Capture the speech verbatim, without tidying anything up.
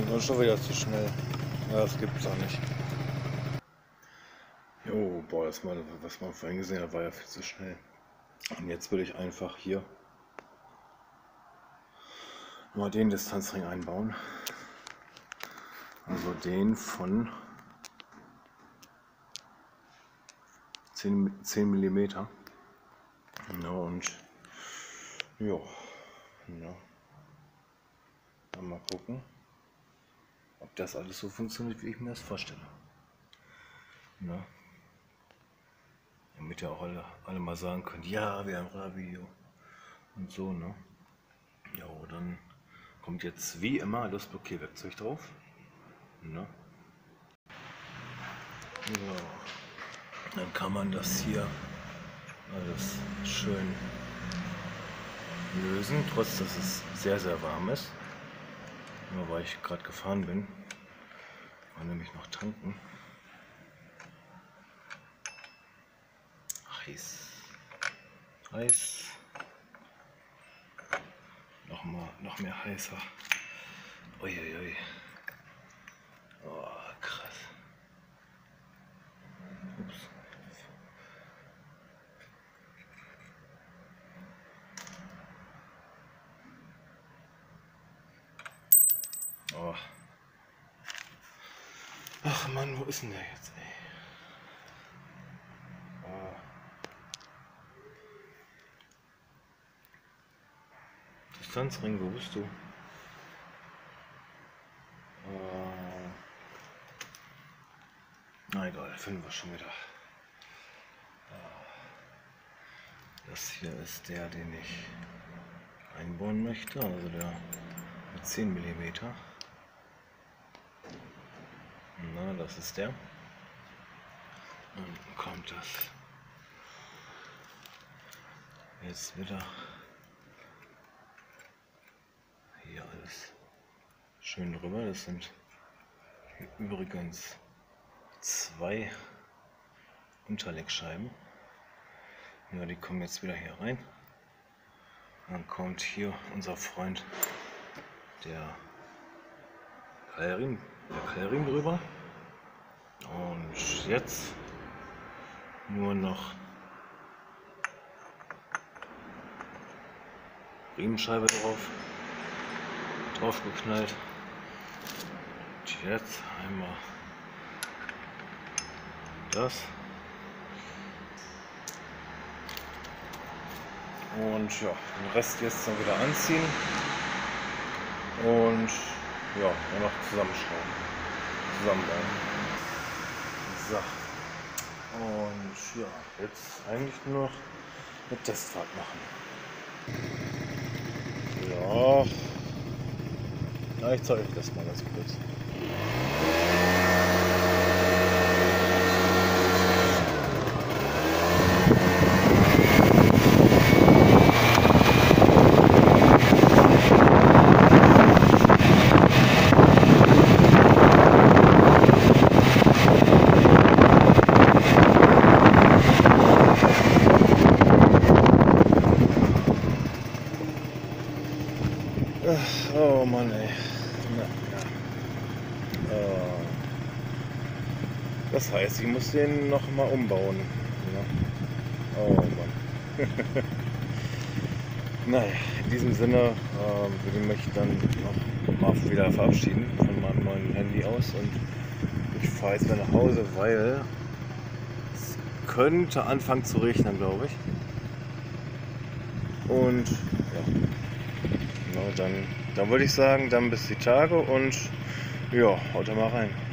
war schon wieder zu schnell. Ja, das gibt's auch nicht. Jo, boah, das mal, was man vorhin gesehen hat, war ja viel zu schnell. Und jetzt will ich einfach hier mal den Distanzring einbauen. Also den von zehn Millimeter. Ja, und ja, ja. Dann mal gucken, ob das alles so funktioniert, wie ich mir das vorstelle. Ja. Damit ja auch alle, alle mal sagen können, ja, wir haben ein Radiovideo und so, ne? Ja, dann kommt jetzt wie immer das Blockierwerkzeug drauf. Ne? Ja. Dann kann man das hier alles schön lösen, trotz dass es sehr sehr warm ist. Nur weil ich gerade gefahren bin, war nämlich noch tanken. Heiß, heiß, noch mal, noch mehr heißer. Uiuiui. Oh, krass. Ups. Oh. Ach Mann, wo ist denn der jetzt, ey? Oh. Distanzring, wo bist du? Oh. Na egal, finden wir schon wieder. Das hier ist der, den ich einbauen möchte, also der mit zehn Millimeter. Na, das ist der. Und kommt das jetzt wieder hier alles schön drüber. Das sind hier übrigens zwei Unterlegscheiben. Ja, die kommen jetzt wieder hier rein. Dann kommt hier unser Freund der Keilriemen, der Keilriemen drüber. Und jetzt nur noch Riemenscheibe drauf, drauf geknallt. Und jetzt einmal das. Und ja, den Rest jetzt dann wieder anziehen und ja, nur noch zusammenschrauben, zusammenbauen. So. Und ja, jetzt eigentlich nur noch eine Testfahrt machen. Ja, ja, ich zeige euch das mal ganz kurz. Oh Mann, ey. Na, ja. äh, das heißt, ich muss den noch mal umbauen. Ja. Oh Mann. Naja, in diesem Sinne äh, würde ich mich dann noch mal wieder verabschieden von meinem neuen Handy aus und ich fahre jetzt wieder nach Hause, weil es könnte anfangen zu regnen, glaube ich. Und ja. Na, dann, dann würde ich sagen, dann bis die Tage und ja, haut mal rein.